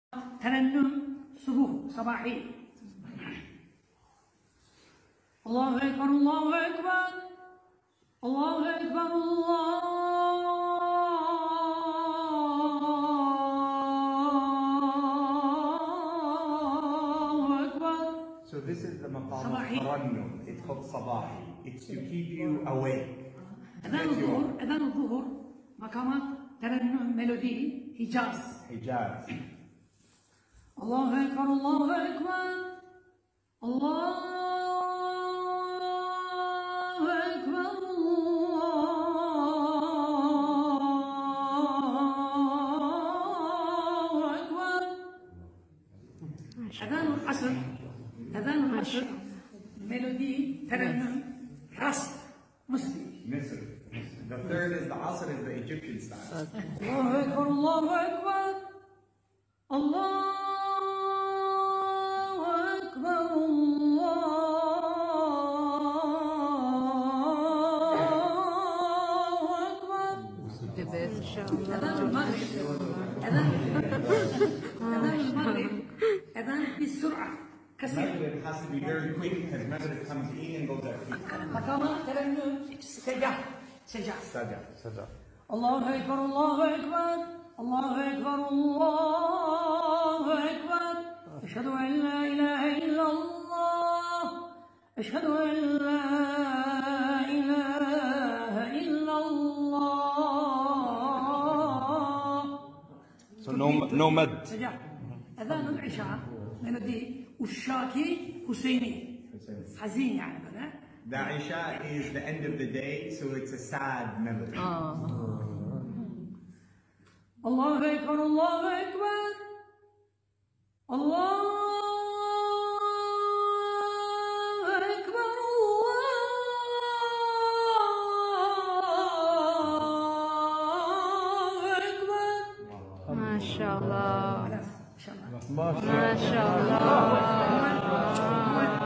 ترنم صباحي. الله أكبر الله أكبر الله أكبر الله أكبر. So this is the maqam of tarannum. It's called sabahi. It's to keep you awake. أذان الظهر مقامات ترنم ميلودي حجاز. الله أكبر الله أكبر الله أكبر الله أكبر. أذان العصر ميلودي ترنم رست مسلم. The third is the Asr, is the Egyptian style. الله أكبر الله أكبر الله أكبر الله أكبر. أذان المغرب أذان بالسرعة كثير. Maghrib has to be very quick because Maghrib comes in and goes out. مقامات ترنم سجع. الله أكبر الله أكبر الله أكبر الله أكبر. أشهد أن لا إله إلا الله أشهد أن لا إله إلا الله. So no mad. أذان العشاء ميلودي والشاكي حسيني حزين يعني بدأ. The Isha is the end of the day, so it's a sad melody. الله أكبر الله أكبر الله أكبر الله أكبر. ما شاء الله ما شاء الله.